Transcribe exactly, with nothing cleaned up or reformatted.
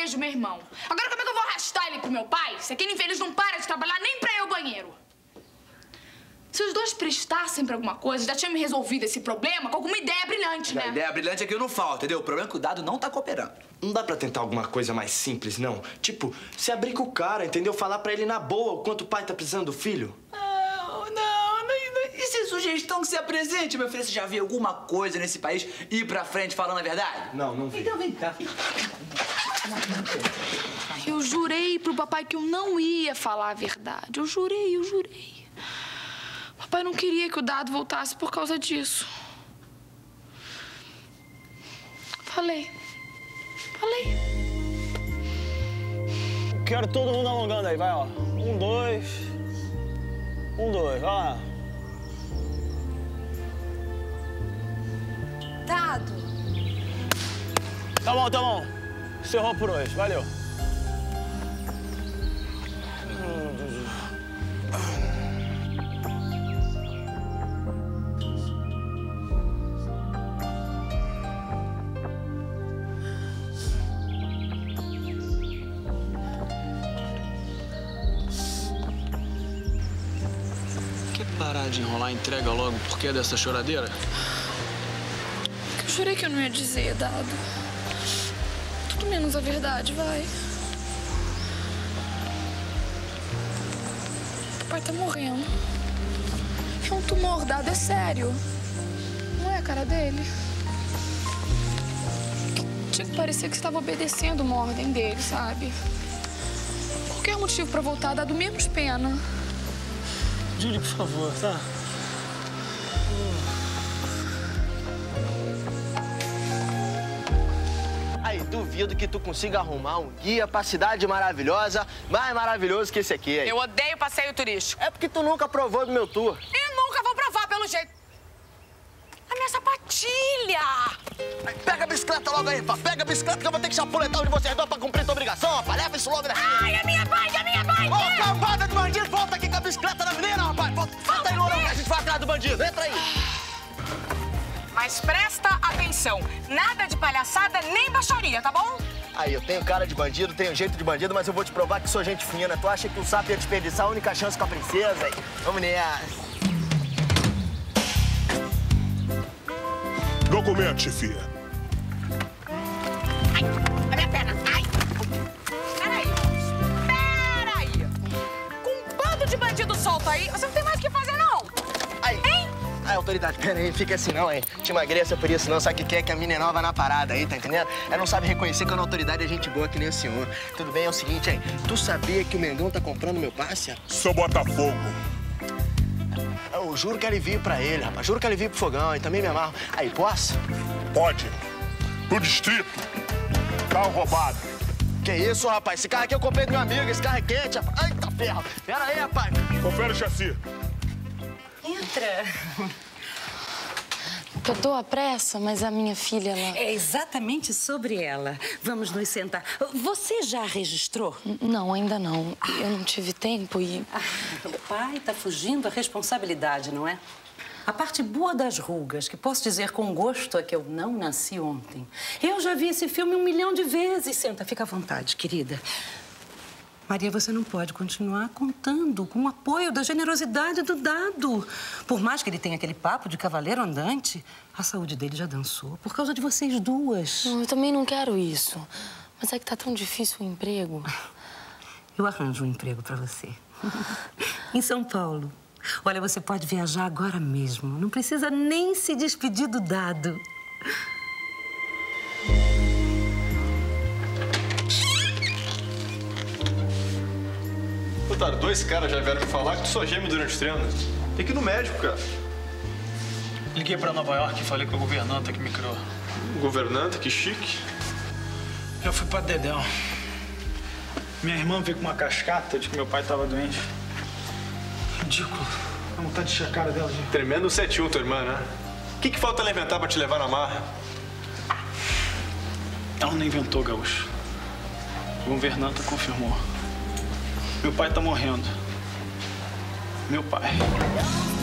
vejo meu irmão. Agora como é que eu vou arrastar ele pro meu pai se aquele infeliz não para de trabalhar nem pra ir ao banheiro? Se os dois prestassem pra alguma coisa, já tinham me resolvido esse problema com alguma ideia brilhante, né? A ideia brilhante é que não falta, entendeu? O problema é que o dado não tá cooperando. Não dá pra tentar alguma coisa mais simples, não? Tipo, se abrir com o cara, entendeu? Falar pra ele na boa o quanto o pai tá precisando do filho. Não, não, não, não. Isso é sugestão que se apresente, meu filho. Você já viu alguma coisa nesse país ir pra frente falando a verdade? Não, não vi. Então vem cá. Eu jurei pro papai que eu não ia falar a verdade. Eu jurei, eu jurei. Papai não queria que o dado voltasse por causa disso. Falei. Falei. Quero todo mundo alongando aí, vai, ó. Um, dois. Um, dois, vai lá. Dado. Tá bom, tá bom. Encerrou por hoje, valeu. Parar de enrolar a entrega logo, por que dessa choradeira? Eu jurei que eu não ia dizer, Dado. Tudo menos a verdade, vai. Papai tá morrendo. É um tumor, Dado, é sério. Não é a cara dele? Tinha que parecer que você estava obedecendo uma ordem dele, sabe? Qualquer motivo pra voltar, Dado, menos pena. Julie, por favor, tá? Aí, duvido que tu consiga arrumar um guia pra cidade maravilhosa, mais maravilhoso que esse aqui, aí. Eu odeio passeio turístico. É porque tu nunca provou do meu tour. E nunca vou provar, pelo jeito. A minha sapatilha! Aí, pega a bicicleta logo aí, pá. Pega a bicicleta que eu vou ter que chapuletar um de vocês dois pra cumprir tua obrigação, rapaz. Leva isso logo daqui. Ai, a minha bike, a minha bike! Ô, cambada de bandido, volta aqui com a bicicleta da menina, rapaz. Volta, volta aí, Lourão, que a gente vai atrás do bandido. Entra aí. Mas presta atenção. Nada de palhaçada nem baixaria, tá bom? Aí, eu tenho cara de bandido, tenho jeito de bandido, mas eu vou te provar que sou gente fina. Tu acha que o sapo ia desperdiçar a única chance com a princesa? Aí? Vamos nessa. Documento, chefia. Ai, a minha perna. Ai. Peraí. Peraí. Com um bando de bandido solto aí, você não tem mais o que fazer, não. Aí. Hein? Ai, autoridade, pera aí, fica assim não, hein? Te emagreça por isso não, sabe o que é que a mina é nova na parada aí, tá entendendo? Ela não sabe reconhecer que a autoridade é gente boa que nem o senhor. Tudo bem, é o seguinte, aí, tu sabia que o Mengão tá comprando meu passe? Sou Botafogo. Eu juro que alivio pra ele, rapaz, juro que alivio pro fogão, e também me amarro. Aí, posso? Pode. Pro distrito. Carro roubado. Que isso, rapaz? Esse carro aqui eu comprei do meu amigo, esse carro é quente, rapaz. Eita ferro. Pera aí, rapaz. Confere o chassi. Entra. Perdoa a pressa, mas a minha filha, ela... É exatamente sobre ela. Vamos nos sentar. Você já registrou? Não, ainda não. Eu não tive tempo e... Ah, o pai tá fugindo da responsabilidade, não é? A parte boa das rugas, que posso dizer com gosto, é que eu não nasci ontem. Eu já vi esse filme um milhão de vezes. Senta, fica à vontade, querida. Maria, você não pode continuar contando com o apoio da generosidade do Dado. Por mais que ele tenha aquele papo de cavaleiro andante, a saúde dele já dançou por causa de vocês duas. Não, eu também não quero isso. Mas é que tá tão difícil o emprego. Eu arranjo um emprego pra você. Em São Paulo. Olha, você pode viajar agora mesmo. Não precisa nem se despedir do Dado. Otário, dois caras já vieram me falar que tu só geme durante os treinos. Tem que ir no médico, cara. Liguei pra Nova York e falei com a governanta que me criou. Governanta, que chique. Já fui pra Dedéu. Minha irmã veio com uma cascata de que meu pai tava doente. Ridículo. A vontade de encher a cara dela, gente. Tremendo sete um, tua irmã, né? O que, que falta ela inventar pra te levar na marra? Ela não inventou, Gaúcho. A governanta confirmou. Meu pai tá morrendo. Meu pai.